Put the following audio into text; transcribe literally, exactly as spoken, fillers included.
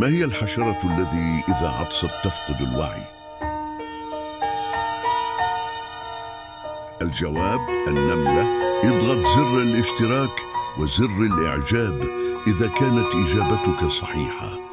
ما هي الحشرة الذي إذا عطست تفقد الوعي؟ الجواب النملة. اضغط زر الاشتراك وزر الإعجاب إذا كانت إجابتك صحيحة.